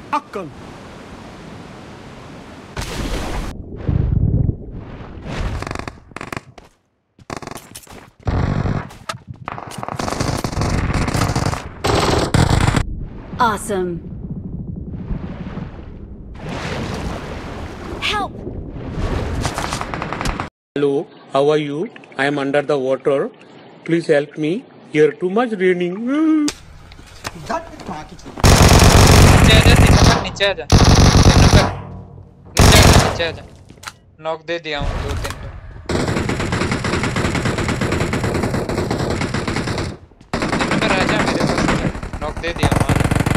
अक्कल। Awesome. Help! Hello, how are you? I am under the water. Please help me. Here too much raining. नीचे आजा 3 number नीचे आजा knock दे दिया हूँ 2-3 नंबर आजा मेरे पास नॉक दे दिया हूँ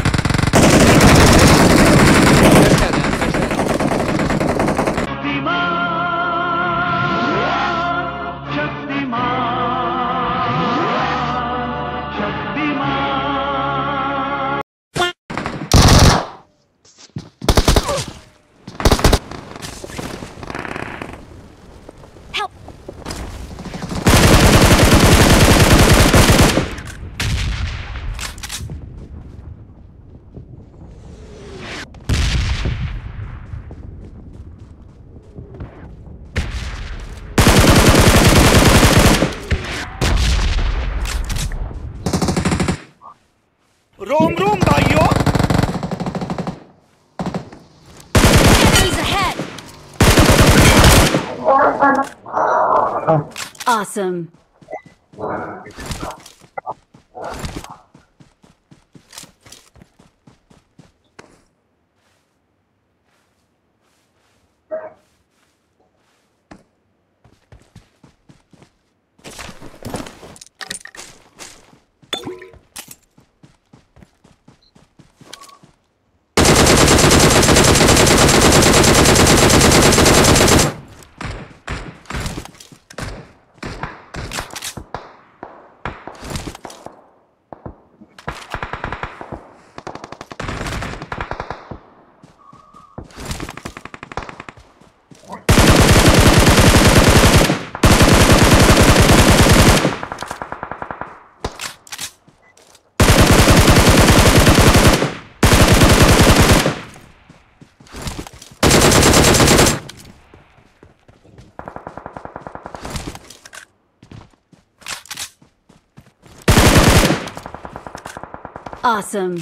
रोम रोम भाइयों। Enemies ahead! Awesome. Awesome.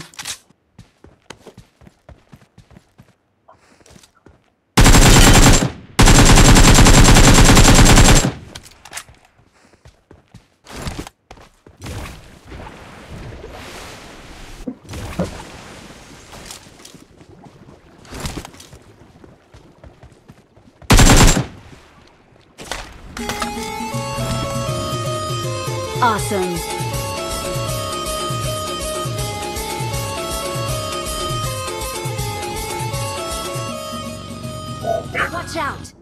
Awesome. Watch out.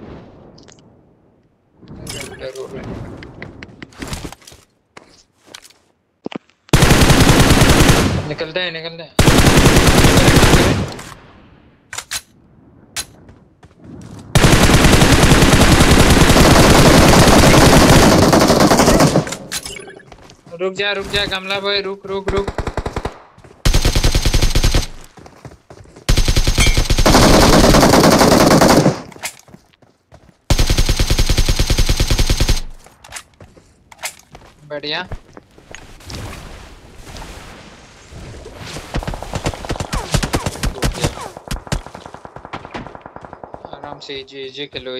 निकलता है रुक जा कमला भाई रुक बढ़िया आराम से इजी खेलो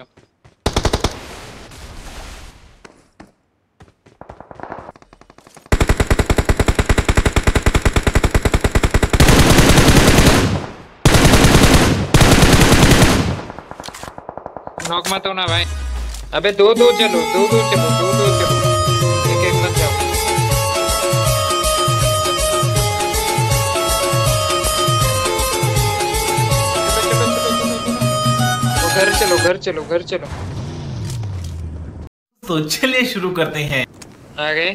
नॉक मत होना भाई अबे दो चलो एक मत जाओ घर चलो तो चलिए शुरू करते हैं। आ गए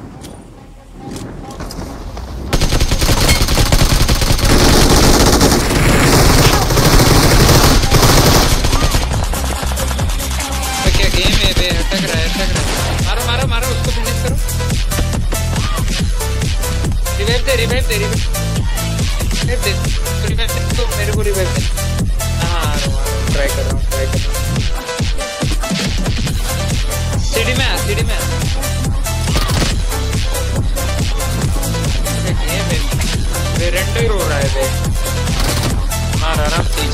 क्या गेम है बे अटक रहा है मारो उसको फिनिश करो रिवाइव दे तो मेरे को रिवाइव दे। हाँ ट्राई कर रहा हूँ सीढ़ी में ये रेंडर हो रहा है बे। मार आराम से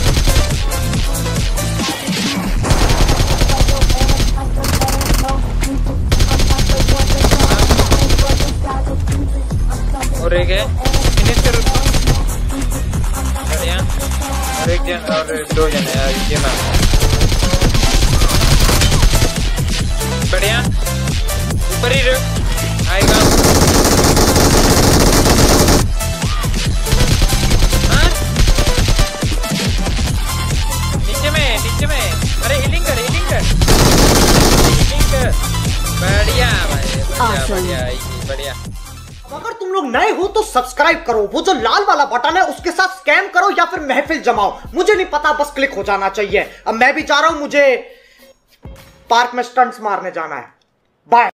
और एक है फिनिश कर उसको। बढ़िया और एक जन और 2 जन है ये मार। बढ़िया ऊपर ही रख आएगा। हाँ नीचे में अरे हीलिंग कर बढ़िया भाई बढ़िया। अगर तुम लोग नए हो तो सब्सक्राइब करो, वो जो लाल वाला बटन है उसके साथ स्कैम करो या फिर महफिल जमाओ, मुझे नहीं पता, बस क्लिक हो जाना चाहिए। अब मैं भी जा रहा हूं, मुझे पार्क में स्टंट्स मारने जाना है। बाय।